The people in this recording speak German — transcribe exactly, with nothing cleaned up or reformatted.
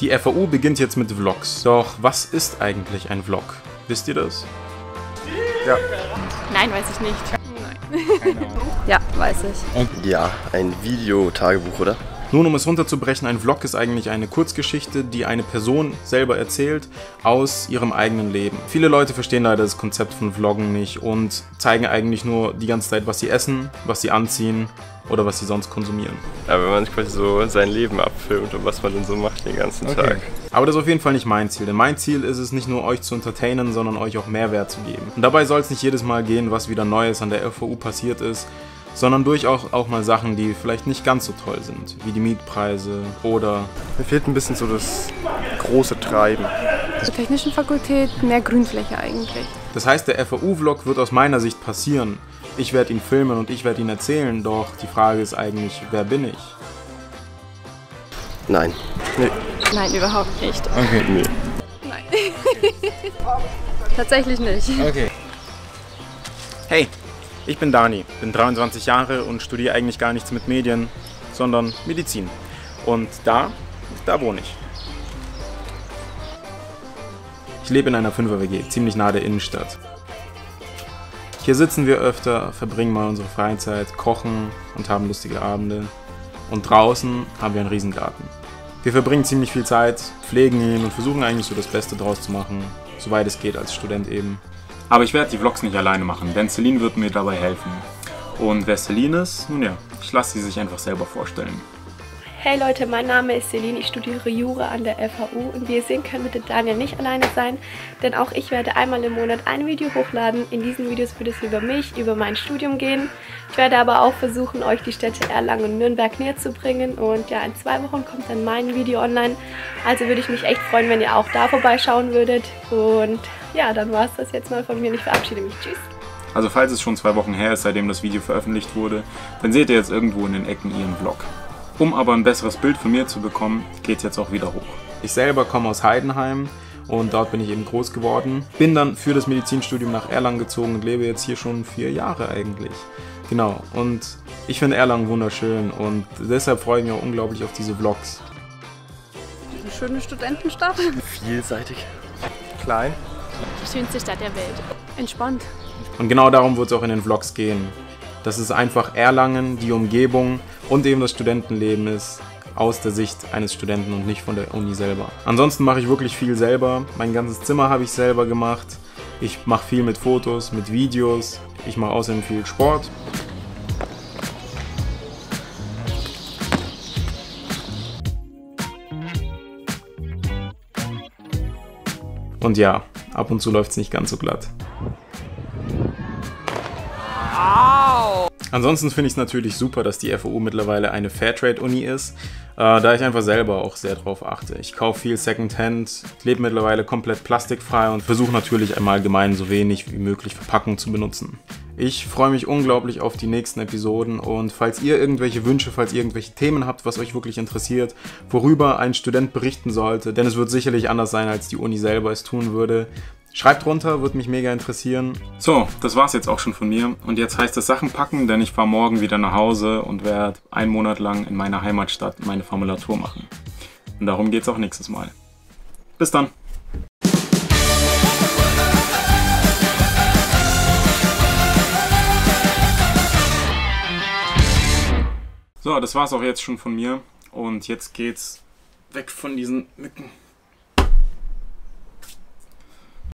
Die F A U beginnt jetzt mit Vlogs. Doch was ist eigentlich ein Vlog? Wisst ihr das? Ja. Nein, weiß ich nicht. Nein. Ja, weiß ich. Ja, ein Videotagebuch, oder? Nun, um es runterzubrechen, ein Vlog ist eigentlich eine Kurzgeschichte, die eine Person selber erzählt aus ihrem eigenen Leben. Viele Leute verstehen leider das Konzept von Vloggen nicht und zeigen eigentlich nur die ganze Zeit, was sie essen, was sie anziehen oder was sie sonst konsumieren. Ja, wenn man quasi so sein Leben abfilmt und was man denn so macht den ganzen Okay. Tag. Aber das ist auf jeden Fall nicht mein Ziel, denn mein Ziel ist es nicht nur euch zu entertainen, sondern euch auch Mehrwert zu geben. Und dabei soll es nicht jedes Mal gehen, was wieder Neues an der F A U passiert ist, sondern durchaus auch mal Sachen, die vielleicht nicht ganz so toll sind, wie die Mietpreise oder... Mir fehlt ein bisschen so das große Treiben. Zur technischen Fakultät mehr Grünfläche eigentlich. Das heißt, der F A U-Vlog wird aus meiner Sicht passieren. Ich werde ihn filmen und ich werde ihn erzählen, doch die Frage ist eigentlich, wer bin ich? Nein. Nee. Nein, überhaupt nicht. Okay. Nee. Nein. Tatsächlich nicht. Okay. Hey, ich bin Dani, bin dreiundzwanzig Jahre und studiere eigentlich gar nichts mit Medien, sondern Medizin. Und da, da wohne ich. Ich lebe in einer Fünfer-W G, ziemlich nahe der Innenstadt. Hier sitzen wir öfter, verbringen mal unsere Freizeit, kochen und haben lustige Abende. Und draußen haben wir einen Riesengarten. Wir verbringen ziemlich viel Zeit, pflegen ihn und versuchen eigentlich so das Beste draus zu machen, soweit es geht als Student eben. Aber ich werde die Vlogs nicht alleine machen, denn Celine wird mir dabei helfen. Und wer Celine ist? Nun ja, ich lasse sie sich einfach selber vorstellen. Hey Leute, mein Name ist Celine, ich studiere Jura an der F A U und wie ihr sehen könnt, wird der Daniel nicht alleine sein, denn auch ich werde einmal im Monat ein Video hochladen. In diesen Videos wird es über mich, über mein Studium gehen. Ich werde aber auch versuchen, euch die Städte Erlangen und Nürnberg näher zu bringen und ja, in zwei Wochen kommt dann mein Video online. Also würde ich mich echt freuen, wenn ihr auch da vorbeischauen würdet und ja, dann war es das jetzt mal von mir. Ich verabschiede mich. Tschüss. Also falls es schon zwei Wochen her ist, seitdem das Video veröffentlicht wurde, dann seht ihr jetzt irgendwo in den Ecken ihren Vlog. Um aber ein besseres Bild von mir zu bekommen, geht es jetzt auch wieder hoch. Ich selber komme aus Heidenheim und dort bin ich eben groß geworden. Bin dann für das Medizinstudium nach Erlangen gezogen und lebe jetzt hier schon vier Jahre eigentlich. Genau, und ich finde Erlangen wunderschön und deshalb freue ich mich auch unglaublich auf diese Vlogs. Eine schöne Studentenstadt. Vielseitig. Klein. Die schönste Stadt der Welt. Entspannt. Und genau darum wird es auch in den Vlogs gehen. Dass es einfach Erlangen, die Umgebung und eben das Studentenleben ist, aus der Sicht eines Studenten und nicht von der Uni selber. Ansonsten mache ich wirklich viel selber. Mein ganzes Zimmer habe ich selber gemacht. Ich mache viel mit Fotos, mit Videos. Ich mache außerdem viel Sport. Und ja, ab und zu läuft es nicht ganz so glatt. Ansonsten finde ich es natürlich super, dass die F A U mittlerweile eine Fairtrade-Uni ist, äh, da ich einfach selber auch sehr drauf achte. Ich kaufe viel Secondhand, lebe mittlerweile komplett plastikfrei und versuche natürlich im Allgemeinen so wenig wie möglich Verpackung zu benutzen. Ich freue mich unglaublich auf die nächsten Episoden und falls ihr irgendwelche Wünsche, falls ihr irgendwelche Themen habt, was euch wirklich interessiert, worüber ein Student berichten sollte, denn es wird sicherlich anders sein, als die Uni selber es tun würde, schreibt runter, würde mich mega interessieren. So, das war's jetzt auch schon von mir und jetzt heißt es Sachen packen, denn ich fahre morgen wieder nach Hause und werde einen Monat lang in meiner Heimatstadt meine Formulatur machen. Und darum geht's auch nächstes Mal. Bis dann! So, das war's auch jetzt schon von mir und jetzt geht's weg von diesen Mücken.